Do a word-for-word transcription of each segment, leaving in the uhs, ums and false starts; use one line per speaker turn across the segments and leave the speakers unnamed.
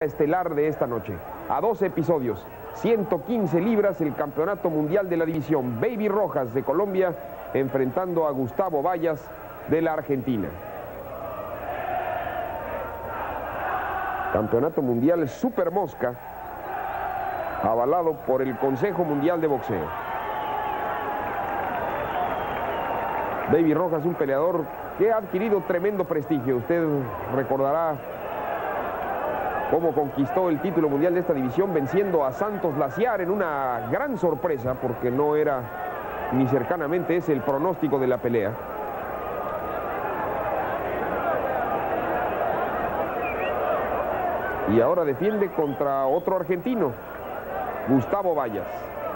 estelar de esta noche. A doce episodios, ciento quince libras, el campeonato mundial de la división. Baby Rojas de Colombia enfrentando a Gustavo Vallas de la Argentina. Campeonato mundial Super Mosca, avalado por el Consejo Mundial de Boxeo. Baby Rojas, un peleador que ha adquirido tremendo prestigio. Usted recordará cómo conquistó el título mundial de esta división venciendo a Santos Laciar en una gran sorpresa, porque no era ni cercanamente ese el pronóstico de la pelea. Y ahora defiende contra otro argentino, Gustavo Vallas.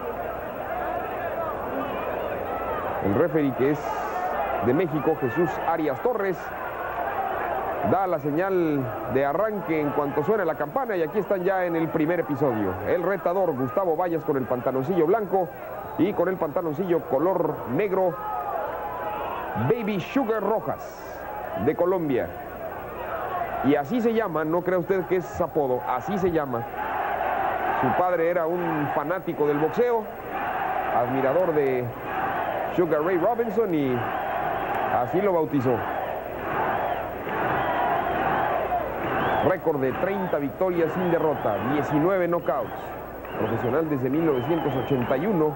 El referee, que es de México, Jesús Arias Torres, da la señal de arranque en cuanto suena la campana, y aquí están ya en el primer episodio. El retador, Gustavo Vallas, con el pantaloncillo blanco y con el pantaloncillo color negro, Baby Sugar Rojas de Colombia. Y así se llama, no crea usted que es apodo, así se llama. Su padre era un fanático del boxeo, admirador de Sugar Ray Robinson, y así lo bautizó. Récord de treinta victorias sin derrota, diecinueve knockouts. Profesional desde mil novecientos ochenta y uno.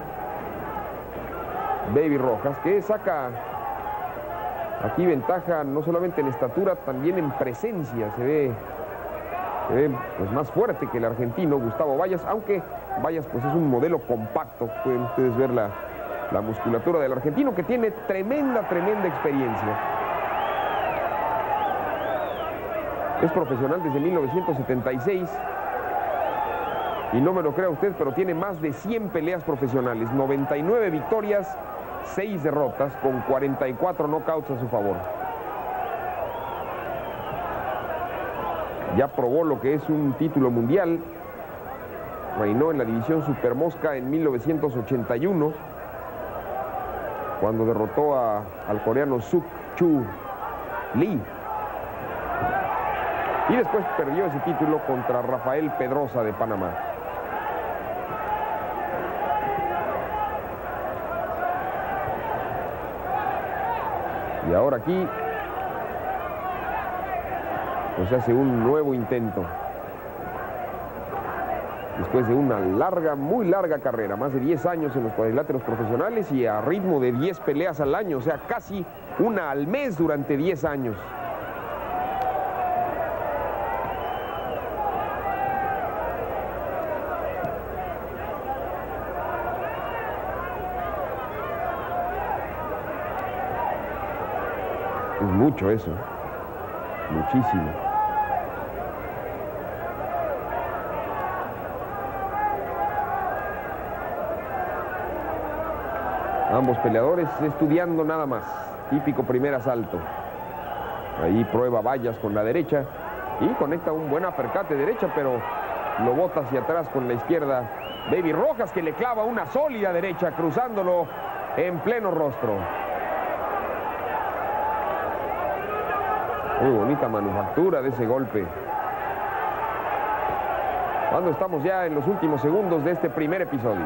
Baby Rojas, que saca aquí ventaja no solamente en estatura, también en presencia. Se ve, se ve pues, más fuerte que el argentino Gustavo Vallas, aunque Vallas pues es un modelo compacto. Pueden ustedes ver la, la musculatura del argentino, que tiene tremenda, tremenda experiencia. Es profesional desde mil novecientos setenta y seis. Y no me lo crea usted, pero tiene más de cien peleas profesionales. noventa y nueve victorias, seis derrotas, con cuarenta y cuatro knockouts a su favor. Ya probó lo que es un título mundial. Reinó en la división Super Mosca en mil novecientos ochenta y uno, cuando derrotó a, al coreano Suk Chu Lee. Y después perdió ese título contra Rafael Pedrosa de Panamá. Y ahora aquí pues hace un nuevo intento. Después de una larga, muy larga carrera, más de diez años en los cuadriláteros profesionales y a ritmo de diez peleas al año, o sea, casi una al mes durante diez años. Es mucho eso, muchísimo. Ambos peleadores estudiando nada más. Típico primer asalto. Ahí prueba Vallas con la derecha y conecta un buen uppercut de derecha, pero lo bota hacia atrás con la izquierda. Baby Rojas, que le clava una sólida derecha, cruzándolo en pleno rostro. Muy bonita manufactura de ese golpe. Cuando estamos ya en los últimos segundos de este primer episodio.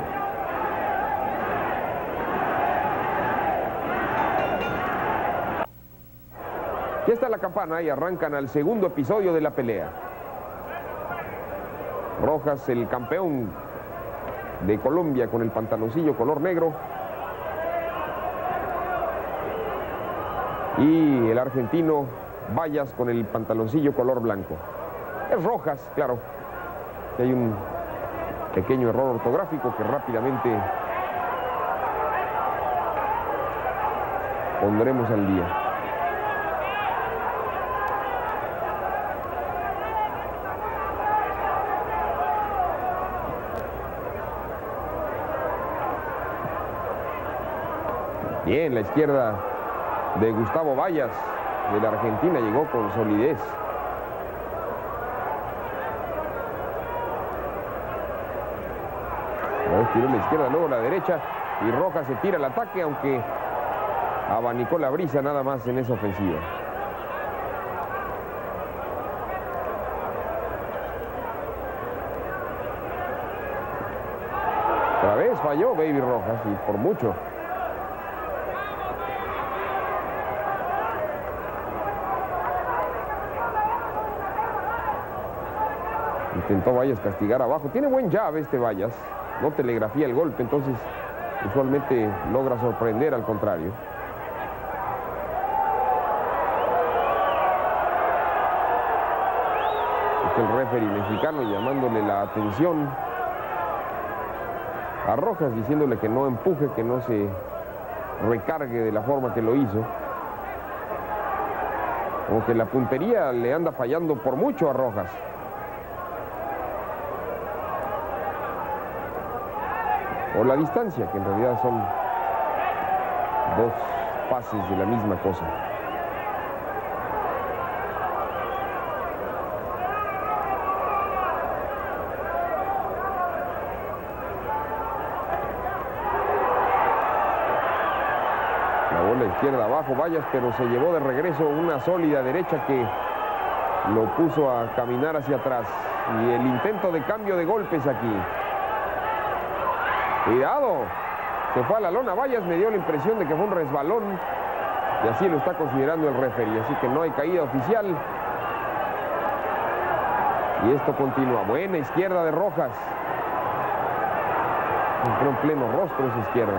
Ya está la campana y arrancan al segundo episodio de la pelea. Rojas, el campeón de Colombia, con el pantaloncillo color negro. Y el argentino Vallas con el pantaloncillo color blanco. Es Rojas, claro. Hay un pequeño error ortográfico que rápidamente pondremos al día. Bien, la izquierda de Gustavo Vallas de la Argentina llegó con solidez. Tiró la izquierda, luego la derecha, y Rojas se tira al ataque, aunque abanicó la brisa nada más en esa ofensiva. Otra vez falló Baby Rojas y por mucho. Intentó Vallas castigar abajo. Tiene buen jab este Vallas. No telegrafía el golpe, entonces usualmente logra sorprender al contrario. Este es el referee mexicano llamándole la atención a Rojas, diciéndole que no empuje, que no se recargue de la forma que lo hizo. Como que la puntería le anda fallando por mucho a Rojas. O la distancia, que en realidad son dos pases de la misma cosa. La bola izquierda abajo, Vallas, pero se llevó de regreso una sólida derecha que lo puso a caminar hacia atrás. Y el intento de cambio de golpes aquí. Cuidado, se fue a la lona Vallas, me dio la impresión de que fue un resbalón y así lo está considerando el referee, así que no hay caída oficial. Y esto continúa. Buena izquierda de Rojas. Entró en pleno rostro esa izquierda.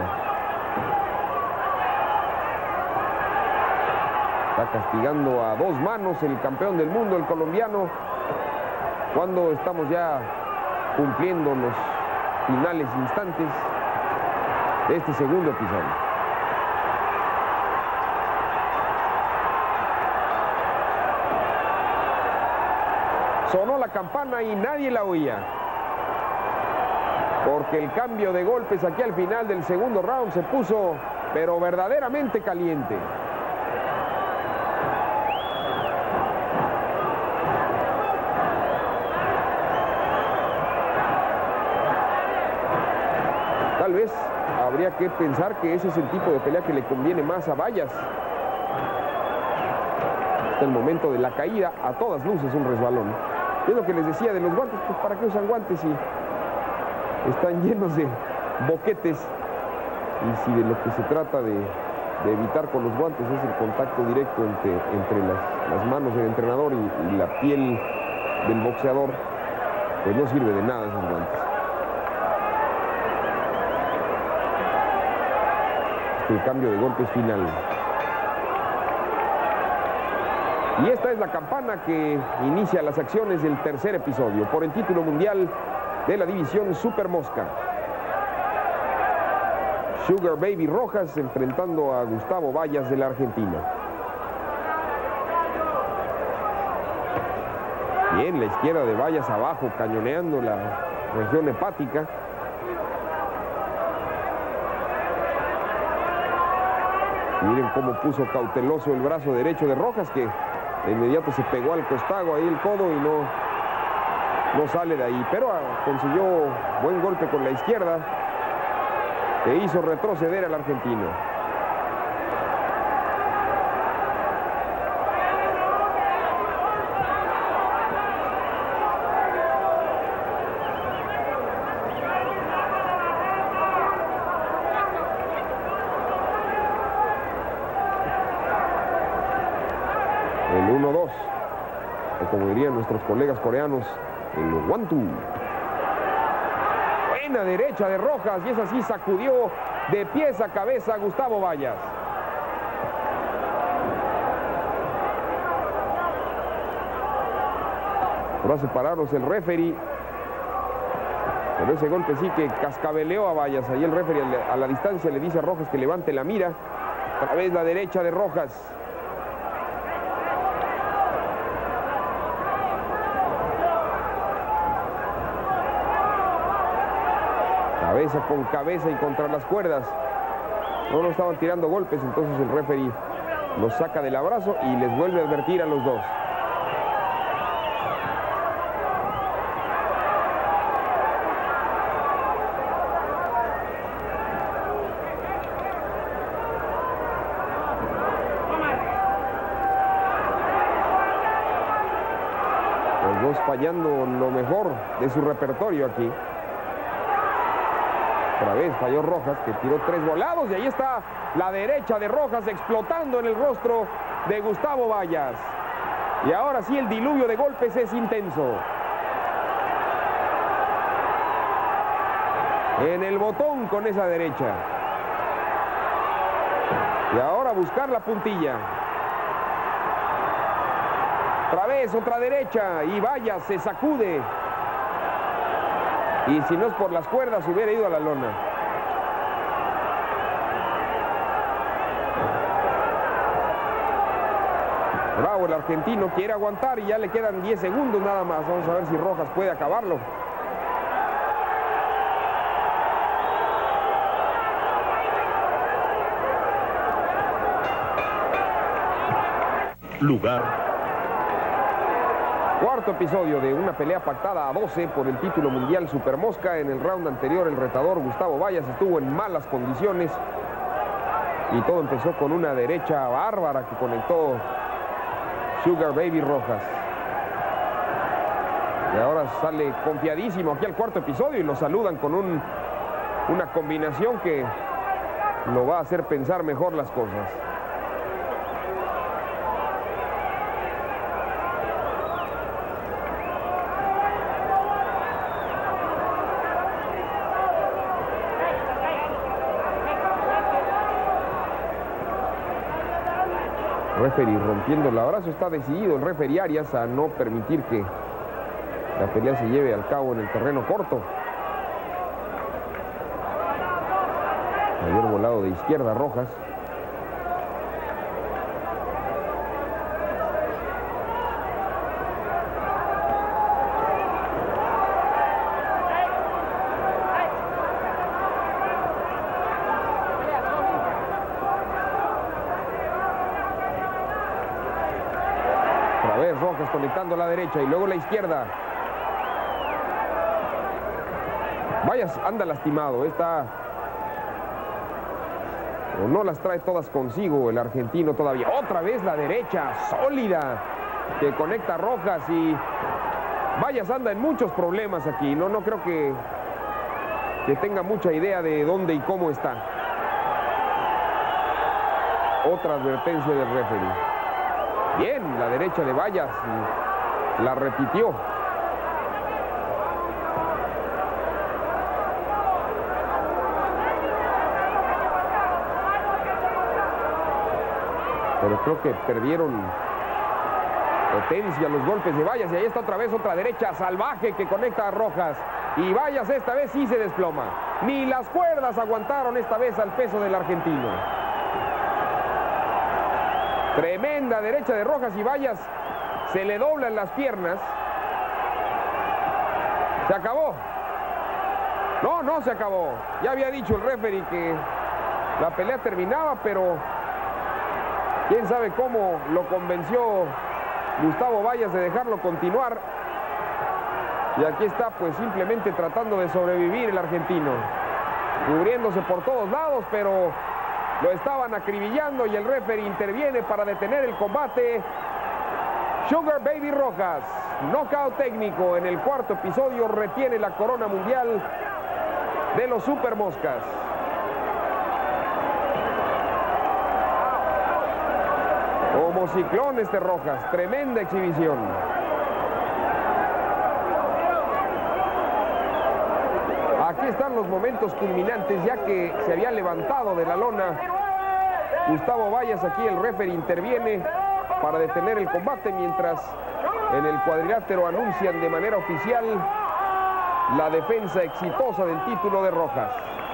Está castigando a dos manos el campeón del mundo, el colombiano, cuando estamos ya cumpliendo los finales instantes de este segundo episodio. Sonó la campana y nadie la oía, porque el cambio de golpes aquí al final del segundo round se puso pero verdaderamente caliente. Tal vez habría que pensar que ese es el tipo de pelea que le conviene más a Vallas. Hasta el momento de la caída, a todas luces un resbalón. Es lo que les decía de los guantes, pues ¿para qué usan guantes si están llenos de boquetes? Y si de lo que se trata de, de evitar con los guantes es el contacto directo entre, entre las, las manos del entrenador y, y la piel del boxeador, pues no sirve de nada esos guantes. El cambio de golpes final. Y esta es la campana que inicia las acciones del tercer episodio por el título mundial de la división Super Mosca. Sugar Baby Rojas enfrentando a Gustavo Vallas de la Argentina. Bien, la izquierda de Vallas abajo, cañoneando la región hepática. Miren cómo puso cauteloso el brazo derecho de Rojas, que de inmediato se pegó al costado ahí el codo y no, no sale de ahí. Pero consiguió buen golpe con la izquierda que hizo retroceder al argentino. El uno dos, o como dirían nuestros colegas coreanos, el one two. Buena derecha de Rojas, y esa sí sacudió de pies a cabeza a Gustavo Vallas. Por a separarlos el referee, pero ese golpe sí que cascabeleó a Vallas. Ahí el referee a la distancia le dice a Rojas que levante la mira. Otra vez la derecha de Rojas. Cabeza con cabeza y contra las cuerdas. No lo estaban tirando golpes, entonces el referee los saca del abrazo y les vuelve a advertir a los dos. Los dos fallando lo mejor de su repertorio aquí. Otra vez falló Rojas, que tiró tres volados, y ahí está la derecha de Rojas explotando en el rostro de Gustavo Vallas. Y ahora sí el diluvio de golpes es intenso. En el botón con esa derecha. Y ahora buscar la puntilla. Otra vez, otra derecha, y Vallas se sacude. Y si no es por las cuerdas, hubiera ido a la lona. Bravo, el argentino quiere aguantar y ya le quedan diez segundos nada más. Vamos a ver si Rojas puede acabarlo.
Lugar.
Cuarto episodio de una pelea pactada a doce por el título mundial Super Mosca. En el round anterior el retador Gustavo Vallas estuvo en malas condiciones y todo empezó con una derecha bárbara que conectó Sugar Baby Rojas. Y ahora sale confiadísimo aquí al cuarto episodio y lo saludan con un, una combinación que lo va a hacer pensar mejor las cosas. Referee rompiendo el abrazo. Está decidido el referee Arias a no permitir que la pelea se lleve al cabo en el terreno corto. Mayor volado de izquierda Rojas. Rojas conectando a la derecha y luego la izquierda. Vallas anda lastimado, está o no las trae todas consigo el argentino todavía. Otra vez la derecha sólida que conecta a Rojas y Vallas anda en muchos problemas aquí. No, no creo que, que tenga mucha idea de dónde y cómo está. Otra advertencia del referee. Bien, la derecha de Vallas y la repitió. Pero creo que perdieron potencia los golpes de Vallas. Y ahí está otra vez otra derecha salvaje que conecta a Rojas. Y Vallas esta vez sí se desploma. Ni las cuerdas aguantaron esta vez al peso del argentino. Tremenda derecha de Rojas y Vallas se le doblan las piernas. Se acabó. No, no se acabó. Ya había dicho el referee que la pelea terminaba, pero quién sabe cómo lo convenció Gustavo Vallas de dejarlo continuar. Y aquí está pues simplemente tratando de sobrevivir el argentino. Cubriéndose por todos lados, pero lo estaban acribillando y el referee interviene para detener el combate. Sugar Baby Rojas, knockout técnico en el cuarto episodio, retiene la corona mundial de los Super Moscas. Como ciclón este Rojas, tremenda exhibición. Aquí están los momentos culminantes, ya que se había levantado de la lona Gustavo Vallas. Aquí el referee interviene para detener el combate, mientras en el cuadrilátero anuncian de manera oficial la defensa exitosa del título de Rojas.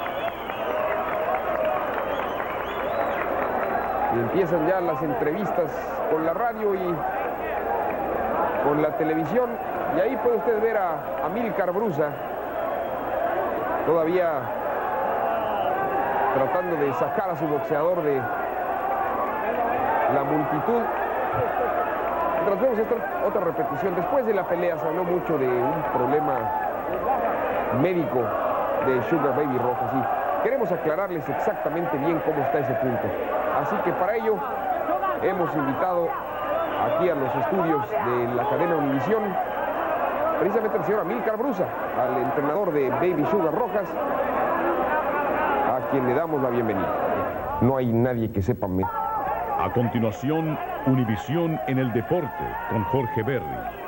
Y empiezan ya las entrevistas con la radio y con la televisión. Y ahí puede usted ver a Amílcar Brusa, todavía tratando de sacar a su boxeador de la multitud. Mientras vemos esta otra repetición, después de la pelea se habló mucho de un problema médico de Sugar Baby Rojas y queremos aclararles exactamente bien cómo está ese punto. Así que para ello hemos invitado aquí a los estudios de la cadena Univisión precisamente el señor Amílcar Brusa, al entrenador de Baby Sugar Rojas, quien le damos la bienvenida. No hay nadie que sepa mejor.
A continuación, Univisión en el deporte con Jorge Berry.